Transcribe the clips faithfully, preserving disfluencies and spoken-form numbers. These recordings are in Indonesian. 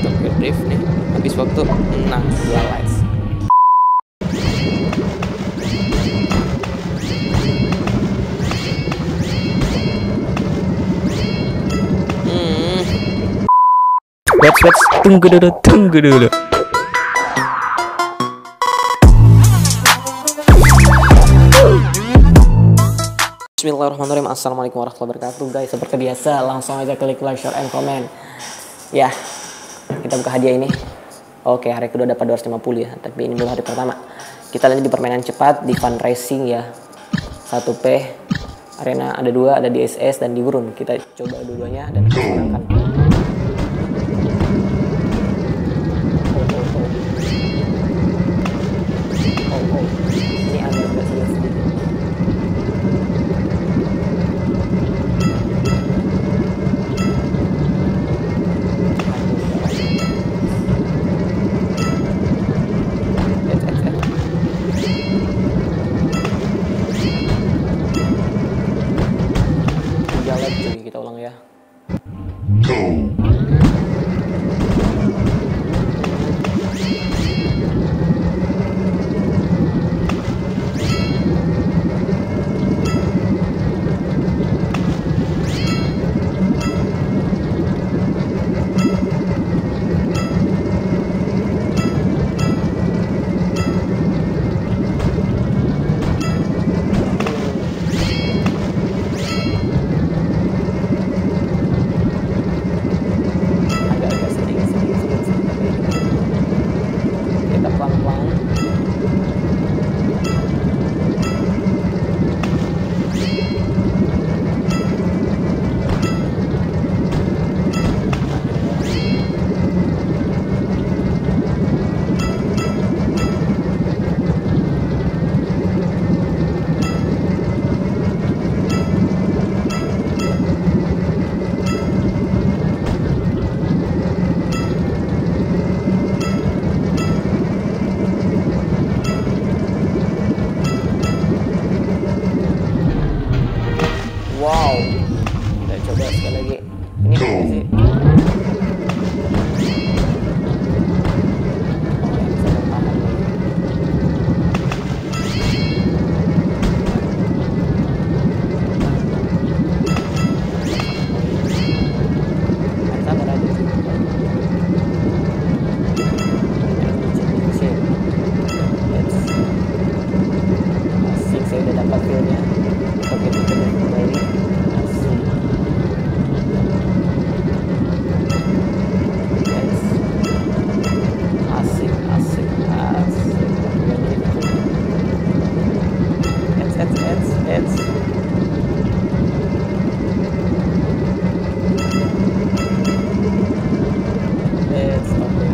Tokyo Drift nih habis waktu enam belas. Hmm. Wait, wait, tunggu dulu, tunggu dulu. Bismillahirrahmanirrahim. Assalamualaikum warahmatullahi wabarakatuh, guys. Seperti biasa, langsung aja klik like, share, and comment. Ya, kita buka hadiah ini. Oke, hari kedua dapat dua ratus lima puluh ya, tapi ini belum hari pertama. Kita lanjut di permainan cepat, di fun racing ya. satu P, arena ada dua, ada di S S dan di Gurun. Kita coba dua-duanya dan kita menangkan. Oh, oh, oh. Ini agak agak sulit sedikit. Kita ulang ya. Wow, kita coba sekali lagi. Ini apa sih? Asik, saya udah dapat feel-nya. Oke, kita kembali. Asik, asik, asik. It's, it's, it's, it's. It's okay.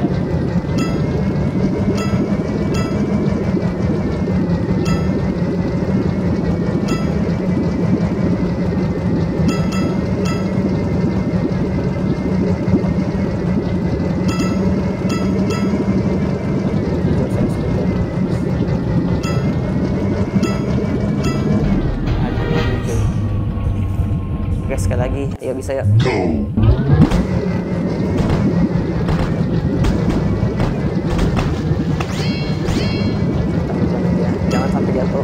Oke, sekali lagi, ayo bisa ya. Jangan sampai jatuh.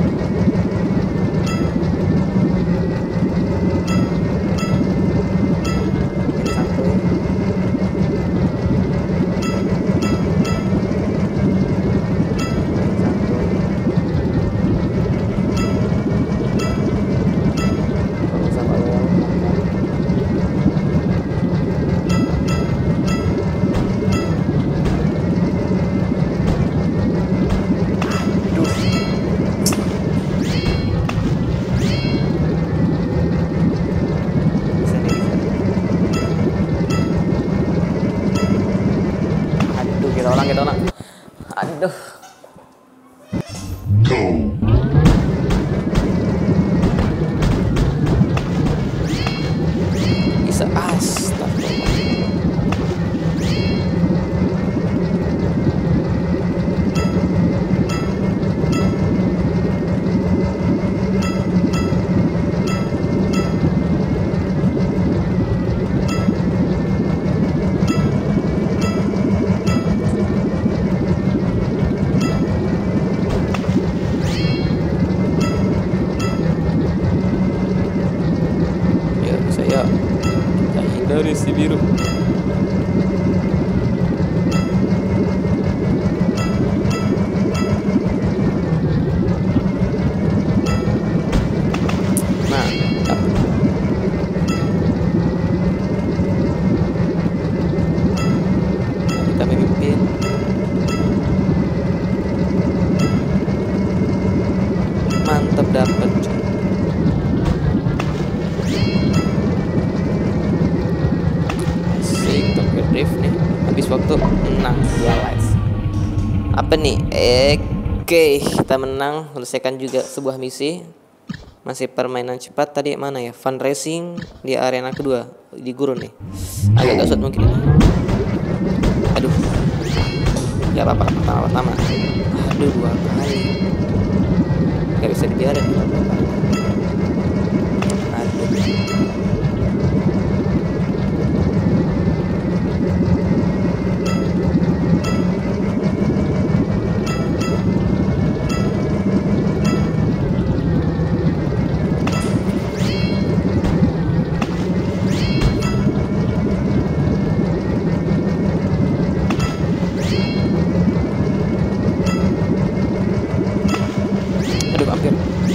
Ini satu. Kita ulang, kita ulang. Aduh. Bisa, astagfirullah. Mantap dapat. Asik Tokyo Drift nih. Habis waktu menang dua live. Apa nih? Oke, kita menang, selesaikan juga sebuah misi. Masih permainan cepat tadi mana ya? Fun racing di arena kedua di gurun nih. Agak gasut mungkin ini. Aduh. Ya apa-apa pertama-pertama. Aduh, dua kali. Gak bisa dibiarin. Aduh. Aduh, hampir.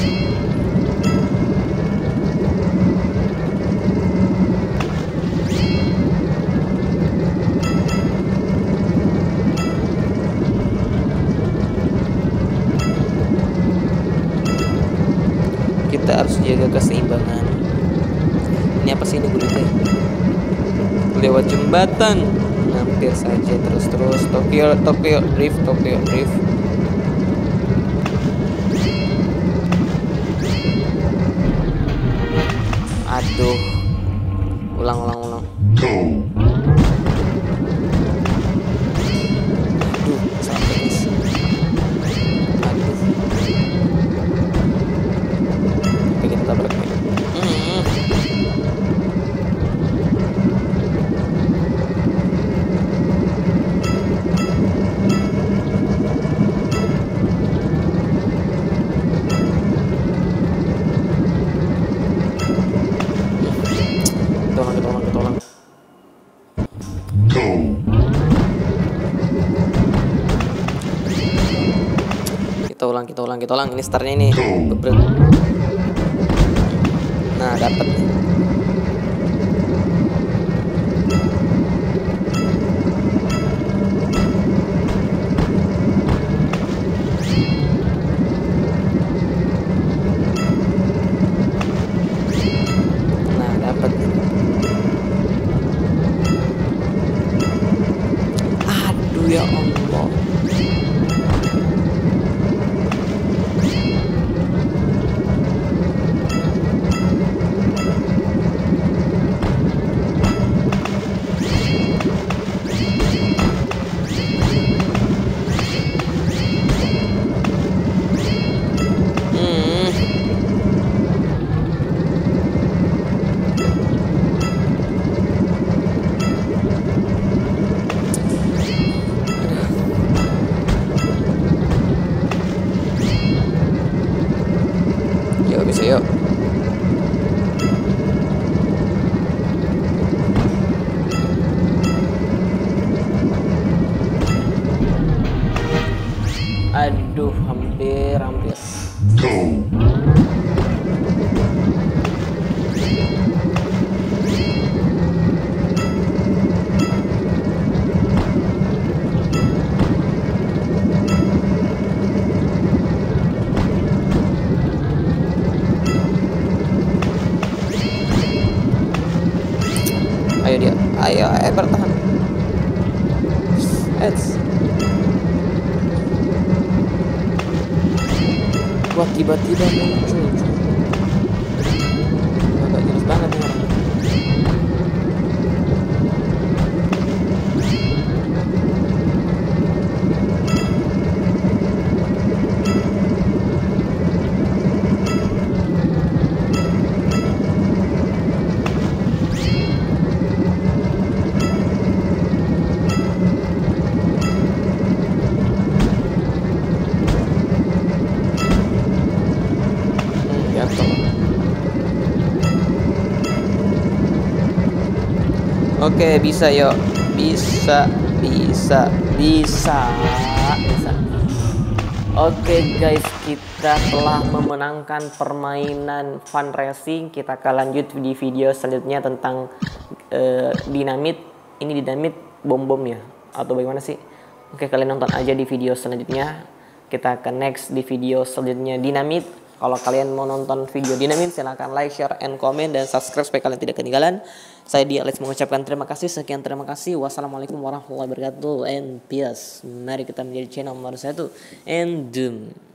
Kita harus jaga keseimbangan. Ini apa sih ini gulitnya? Lewat jembatan. Hampir saja terus-terus Tokyo Tokyo Drift Tokyo Drift. Aduh, ulang ulang ulang. Aduh, sampai guys. Aduh. Oke, kita tabrak nih. Hmm. Tolong, tolong, tolong. Kita ulang, kita ulang, kita ulang. Ini startnya ini. Bebrek. Nah, dapat. Nah, dapat. Aduh ya Allah. Yuk, bisa yuk. Aduh, hampir, hampir. Ayo dia, ayo, ayo bertahan. Eits. Wah, tiba-tiba muncul. Agak jelas banget nih orang. Oke, bisa yuk. Bisa, bisa, bisa, bisa. Oke guys, kita telah memenangkan permainan fun racing. Kita akan lanjut di video selanjutnya tentang uh, dinamit. Ini dinamit bom-bom ya, atau bagaimana sih? Oke, kalian nonton aja di video selanjutnya. Kita akan next di video selanjutnya dinamit. Kalau kalian mau nonton video dinamit, silahkan like, share, and comment, dan subscribe supaya kalian tidak ketinggalan. Saya di Alex mengucapkan terima kasih, sekian terima kasih. Wassalamualaikum warahmatullahi wabarakatuh, and peace. Mari kita menjadi channel nomor satu, and doom.